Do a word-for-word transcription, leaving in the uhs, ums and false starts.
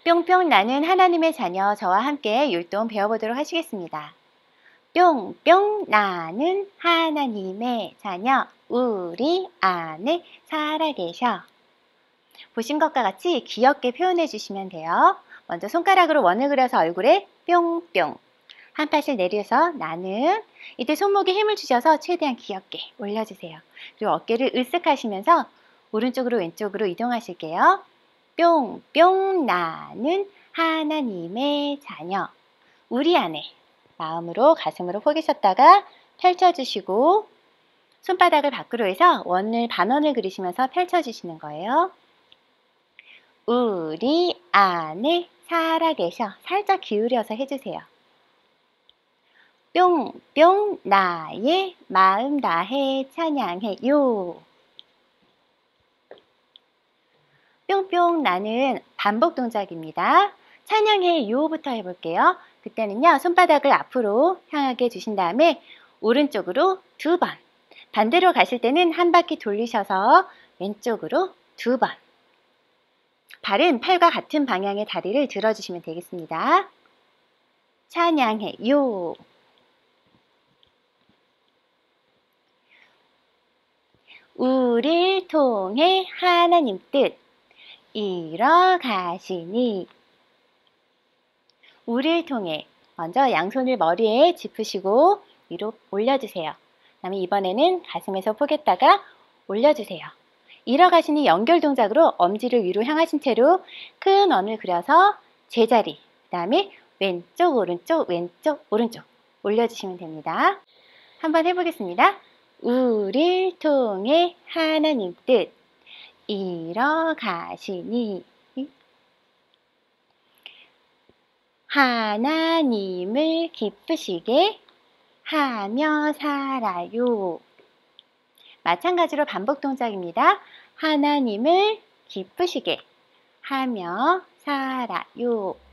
뿅뿅 나는 하나님의 자녀 저와 함께 율동 배워보도록 하시겠습니다. 뿅뿅 나는 하나님의 자녀 우리 안에 살아계셔. 보신 것과 같이 귀엽게 표현해 주시면 돼요. 먼저 손가락으로 원을 그려서 얼굴에 뿅뿅 한 팔씩 내려서 나는 이때 손목에 힘을 주셔서 최대한 귀엽게 올려주세요. 그리고 어깨를 으쓱 하시면서 오른쪽으로 왼쪽으로 이동하실게요. 뿅뿅 나는 하나님의 자녀 우리 안에 마음으로 가슴으로 포개셨다가 펼쳐주시고 손바닥을 밖으로 해서 원을 반원을 그리시면서 펼쳐주시는 거예요. 우리 안에 살아계셔. 살짝 기울여서 해주세요. 뿅뿅 나의 마음 다해 찬양해요. 뿅뿅 나는 반복 동작입니다. 찬양해요부터 해볼게요. 그때는요 손바닥을 앞으로 향하게 해주신 다음에 오른쪽으로 두 번, 반대로 가실 때는 한 바퀴 돌리셔서 왼쪽으로 두 번, 발은 팔과 같은 방향의 다리를 들어주시면 되겠습니다. 찬양해요. 우리를 통해 하나님 뜻 이뤄가시니. 우리를 통해 먼저 양손을 머리에 짚으시고 위로 올려주세요. 그 다음에 이번에는 가슴에서 포겠다가 올려주세요. 이뤄가시니 연결 동작으로 엄지를 위로 향하신 채로 큰 원을 그려서 제자리, 그 다음에 왼쪽 오른쪽 왼쪽 오른쪽 올려주시면 됩니다. 한번 해보겠습니다. 우리를 통해 하나님 뜻 이뤄가시니. 하나님을 기쁘시게 하며 살아요. 마찬가지로 반복 동작입니다. 하나님을 기쁘시게 하며 살아요.